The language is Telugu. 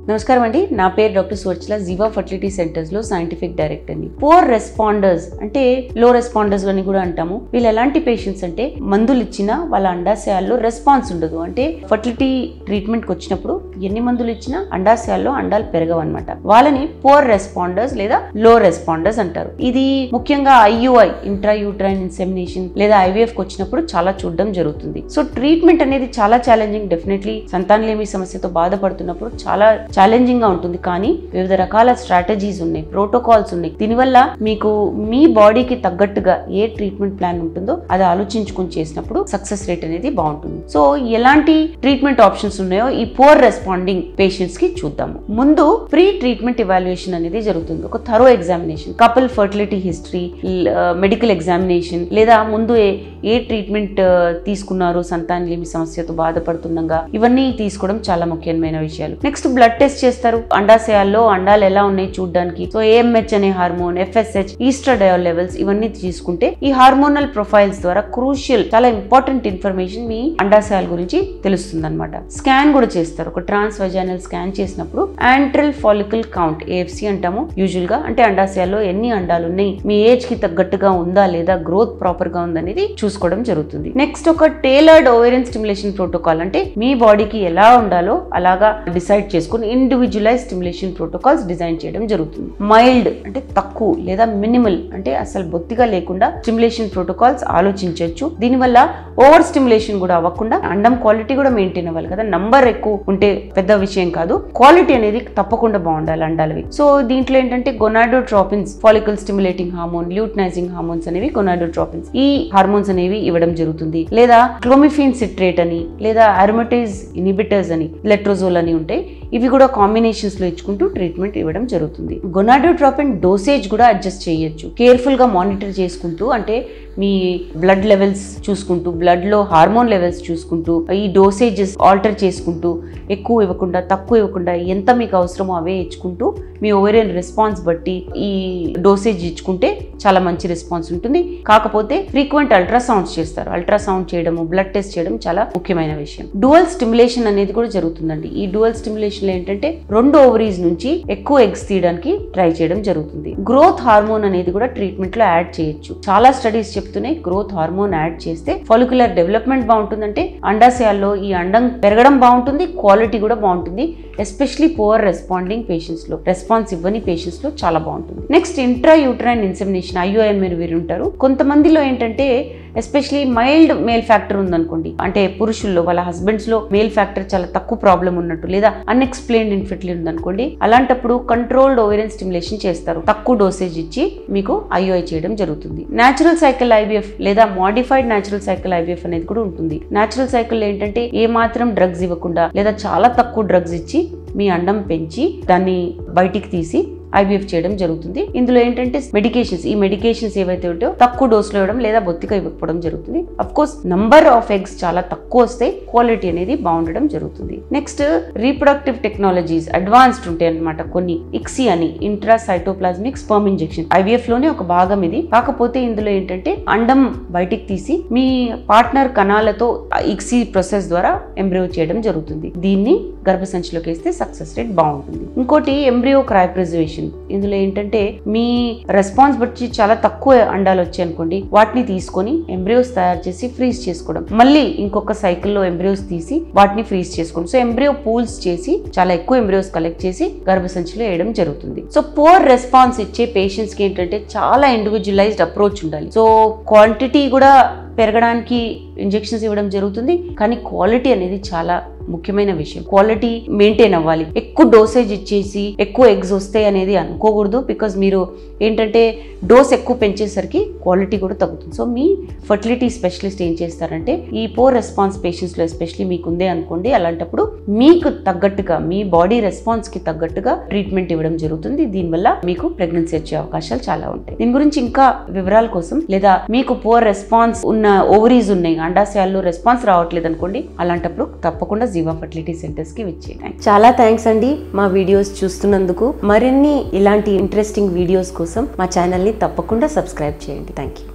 నమస్కారం అండి, నా పేరు doctor Suvarchala, Jeeva fertility centres లో సైంటిఫిక్ డైరెక్టర్ ని. పూర్ రెస్పాండర్స్ అంటే లో రెస్పాండర్స్ అని కూడా అంటాము. వీళ్ళు ఎలాంటి పేషెంట్స్ అంటే మందులు ఇచ్చినా వాళ్ళ అండాశయాల్లో రెస్పాన్స్ ఉండదు. అంటే ఫర్టిలిటీ ట్రీట్మెంట్ కి వచ్చినప్పుడు ఎన్ని మందులు ఇచ్చినా అండాశయాల్లో అండాలు పెరగవు అనమాట. వాళ్ళని పూర్ రెస్పాండర్స్ లేదా లో రెస్పాండర్స్ అంటారు. ఇది ముఖ్యంగా IUI ఇంట్రా యూట్రైన్ ఇన్సెమినేషన్ లేదా IVF కి వచ్చినప్పుడు చాలా చూడడం జరుగుతుంది. సో ట్రీట్మెంట్ అనేది చాలా ఛాలెంజింగ్. డెఫినెట్లీ సంతానలేమి సమస్యతో బాధపడుతున్నప్పుడు చాలా ఛాలెంజింగ్ గా ఉంటుంది. కానీ వివిధ రకాల స్ట్రాటజీస్ ఉన్నాయి, ప్రోటోకాల్స్ ఉన్నాయి. దీనివల్ల మీకు మీ బాడీకి తగ్గట్టుగా ఏ ట్రీట్మెంట్ ప్లాన్ ఉంటుందో అది ఆలోచించుకుని చేసినప్పుడు సక్సెస్ రేట్ అనేది బాగుంటుంది. సో ఎలాంటి ట్రీట్మెంట్ ఆప్షన్స్ ఉన్నాయో ఈ పూర్ రెస్పాండింగ్ పేషెంట్స్ కి చూద్దాము. ముందు ప్రీ ట్రీట్మెంట్ ఇవాల్యుయేషన్ అనేది జరుగుతుంది. ఒక thorough examination, couple fertility history, medical examination, లేదా ముందు ఏ ట్రీట్మెంట్ తీసుకున్నారు సంతానలేమి సమస్యతో బాధపడుతుండగా, ఇవన్నీ తీసుకోవడం చాలా ముఖ్యమైన విషయాలు. నెక్స్ట్ బ్లడ్ టెస్ట్ చేస్తారు. అండాశయాల్లో అండాలు ఎలా ఉన్నాయి చూడడానికి. సో AMH అనే హార్మోన్, FSH, ఈస్ట్రాడయోల్ లెవెల్స్, ఇవన్నీ తీసుకుంటే ఈ హార్మోనల్ ప్రొఫైల్స్ ద్వారా క్రూషియల్ చాలా ఇంపార్టెంట్ ఇన్ఫర్మేషన్ మీ అండాశయాల గురించి తెలుస్తుంది అనమాట. స్కాన్ కూడా చేస్తారు. ఒక ట్రాన్స్ వెజైనల్ స్కాన్ చేసినప్పుడు యాంట్రల్ ఫాలికల్ కౌంట్, AFC అంటాము యూజువల్ గా. అంటే అండాశయాల్లో ఎన్ని అండాలు ఉన్నాయి, మీ ఏజ్ కి తగ్గట్టుగా ఉందా లేదా, గ్రోత్ ప్రాపర్ గా ఉందనేది చూసుకోవడం జరుగుతుంది. నెక్స్ట్ ఒక టైలర్డ్ ఓవేరియన్ స్టిమ్యులేషన్ ప్రోటోకాల్, అంటే మీ బాడీకి ఎలా ఉండాలో అలాగా డిసైడ్ చేసుకుని ఇండివిజువలైజ్ స్టిమ్యులేషన్ ప్రోటోకాల్స్ డిజైన్ చేయడం జరుగుతుంది. మైల్డ్ అంటే తక్కువ లేదా మినిమల్ అంటే అసలు బొత్తిగా లేకుండా స్టిమ్యులేషన్ ప్రోటోకాల్స్ ఆలోచించవచ్చు. దీనివల్ల ఓవర్ స్టిమ్యులేషన్ కూడా అవ్వకుండా అండం క్వాలిటీ కూడా మెయింటైన్ అవ్వాలి కదా. నంబర్ ఎక్కువ ఉంటే పెద్ద విషయం కాదు, క్వాలిటీ అనేది తప్పకుండా బాగుండాలి అండాలవి. సో దీంట్లో ఏంటంటే gonadotropins, follicle stimulating hormone, luteinizing hormones అనేవి గొనాడోట్రోపిన్స్, ఈ హార్మోన్స్ అనేవి ఇవ్వడం జరుగుతుంది. లేదా క్లోమిఫిన్ సిట్రేట్ అని, లేదా అరోమటేజ్ ఇన్హిబిటర్స్ అని, లెట్రోజోల్ అని ఉంటాయి. ఇవి కూడా కాంబినేషన్స్ లో ఇచ్చుకుంటూ ట్రీట్మెంట్ ఇవ్వడం జరుగుతుంది. గొనాడోట్రోపిన్ డోసేజ్ కూడా అడ్జస్ట్ చేయొచ్చు. కేర్ఫుల్ గా మానిటర్ చేసుకుంటూ, అంటే మీ బ్లడ్ లెవెల్స్ చూసుకుంటూ, బ్లడ్ లో హార్మోన్ లెవెల్స్ చూసుకుంటూ, ఈ డోసేజెస్ ఆల్టర్ చేసుకుంటూ, ఎక్కువ ఇవ్వకుండా తక్కువ ఇవ్వకుండా, ఎంత మీకు అవసరమో అవే ఇచ్చుకుంటూ మీ ఓవేరియన్ రెస్పాన్స్ బట్టి ఈ డోసేజ్ ఇచ్చుకుంటే చాలా మంచి రెస్పాన్స్ ఉంటుంది. కాకపోతే ఫ్రీక్వెంట్ అల్ట్రాసౌండ్స్ చేస్తారు. అల్ట్రాసౌండ్ చేయడము, బ్లడ్ టెస్ట్ చేయడం చాలా ముఖ్యమైన విషయం. డ్యూయల్ స్టిమ్యులేషన్ అనేది కూడా జరుగుతుందండి. ఈ డ్యూయల్ స్టిమ్యులేషన్ లో ఏంటంటే 2 ఓవరీస్ నుంచి ఎక్కువ ఎగ్స్ తీయడానికి ట్రై చేయడం జరుగుతుంది. గ్రోత్ హార్మోన్ అనేది కూడా ట్రీట్మెంట్ లో యాడ్ చేయొచ్చు. చాలా స్టడీస్ చెప్తున్నాయి గ్రోత్ హార్మోన్ యాడ్ చేస్తే ఫాలిక్యులర్ డెవలప్మెంట్ బాగుంటుందంటే అండాశయాల్లో ఈ అండం పెరగడం బాగుంటుంది, క్వాలిటీ కూడా బాగుంటుంది. ఎస్పెషలీ పూర్ రెస్పాండింగ్ పేషెంట్స్ లో, రెస్పాన్స్ ఇవ్వని పేషెంట్స్ లో చాలా బాగుంటుంది. Next intra uterine insemination, IUI మీరు వింటారు. కొంతమందిలో ఏంటంటే ఎస్పెషలీ మైల్డ్ మేల్ ఫ్యాక్టర్ ఉందనుకోండి, అంటే పురుషుల్లో వాళ్ళ హస్బెండ్స్ లో మేల్ ఫ్యాక్టర్ చాలా తక్కువ ప్రాబ్లం ఉన్నట్టు, లేదా అన్ఎక్స్ప్లెయిన్డ్ ఇన్ఫెర్టిలిటీ ఉందనుకోండి, అలాంటప్పుడు కంట్రోల్డ్ ఓవేరియన్ స్టిమ్యులేషన్ చేస్తారు. తక్కువ డోసేజ్ ఇచ్చి మీకు IUI చేయడం జరుగుతుంది. న్యాచురల్ సైకిల్ IVF లేదా మాడిఫైడ్ న్యాచురల్ సైకిల్ IVF అనేది కూడా ఉంటుంది. న్యాచురల్ సైకిల్ ఏంటంటే ఏ మాత్రం డ్రగ్స్ ఇవ్వకుండా లేదా చాలా తక్కువ డ్రగ్స్ ఇచ్చి మీ అండం పెంచి దాన్ని బయటికి తీసి IVF చేయడం జరుగుతుంది. ఇందులో ఏంటంటే మెడికేషన్స్, ఈ మెడికేషన్స్ ఏవైతే ఉంటాయో తక్కువ డోసులో ఇవ్వడం లేదా బొత్తిగా ఇవ్వకపోవడం జరుగుతుంది. Of course number of eggs చాలా తక్కువ వస్తే క్వాలిటీ అనేది బాగుండడం జరుగుతుంది. నెక్స్ట్ రీప్రొడక్టివ్ టెక్నాలజీస్ అడ్వాన్స్డ్ ఉంటాయి అన్నమాట కొన్ని. ICSI అని, intra cytoplasmic sperm injection, IVF లోనే ఒక భాగం ఇది. కాకపోతే ఇందులో ఏంటంటే అండం బయటికి తీసి మీ పార్ట్నర్ కణాలతో ICSI ప్రాసెస్ ద్వారా ఎంబ్రియో చేయడం జరుగుతుంది. దీన్ని గర్భసంచిలోకి వేస్తే సక్సెస్ రేట్ బాగుంటుంది. ఇంకోటి ఎంబ్రియో క్రయోప్రిజర్వేషన్. ఇందులో ఏంటంటే మీ రెస్పాన్స్ బట్టి చాలా తక్కువ అండాలు వచ్చాయి అనుకోండి, వాటిని తీసుకొని ఎంబ్రియోస్ తయారు చేసి ఫ్రీజ్ చేసుకోవడం, మళ్ళీ ఇంకొక సైకిల్లో ఎంబ్రియోస్ తీసి వాటిని ఫ్రీజ్ చేసుకోవడం. సో ఎంబ్రియో పూల్స్ చేసి చాలా ఎక్కువ ఎంబ్రియోస్ కలెక్ట్ చేసి గర్భసంచిలో వేయడం జరుగుతుంది. సో పూర్ రెస్పాన్స్ ఇచ్చే పేషెంట్స్ కి ఏంటంటే చాలా ఇండివిజువలైజ్డ్ అప్రోచ్ ఉండాలి. సో క్వాంటిటీ కూడా పెరగడానికి ఇంజెక్షన్స్ ఇవ్వడం జరుగుతుంది, కానీ క్వాలిటీ అనేది చాలా ముఖ్యమైన విషయం. క్వాలిటీ మెయింటైన్ అవ్వాలి. ఎక్కువ డోసేజ్ ఇచ్చేసి ఎక్కువ ఎగ్స్ వస్తాయి అనేది అనుకోకూడదు. బికాజ్ మీరు ఏంటంటే డోస్ ఎక్కువ పెంచేసరికి క్వాలిటీ కూడా తగ్గుతుంది. సో మీ ఫర్టిలిటీ స్పెషలిస్ట్ ఏం చేస్తారంటే ఈ పూర్ రెస్పాన్స్ పేషెంట్స్ లో ఎస్పెషల్లీ మీకు ఉందే అనుకోండి, అలాంటప్పుడు మీకు తగ్గట్టుగా మీ బాడీ రెస్పాన్స్ కి తగ్గట్టుగా ట్రీట్మెంట్ ఇవ్వడం జరుగుతుంది. దీనివల్ల మీకు ప్రెగ్నెన్సీ వచ్చే అవకాశాలు చాలా ఉంటాయి. దీని గురించి ఇంకా వివరాల కోసం, లేదా మీకు పూర్ రెస్పాన్స్ ఉన్న ఓవరీస్ ఉన్నాయి, అండాశయాల్లో రెస్పాన్స్ రావట్లేదు అనుకోండి, అలాంటప్పుడు తప్పకుండా జీవా ఫర్టిలిటీ సెంటర్స్ కి విచ్చేయండి. చాలా థ్యాంక్స్ అండి మా వీడియోస్ చూస్తున్నందుకు. మరిన్ని ఇలాంటి ఇంట్రెస్టింగ్ వీడియోస్ కోసం మా ఛానల్ ని తప్పకుండా సబ్స్క్రైబ్ చేయండి. Thank you.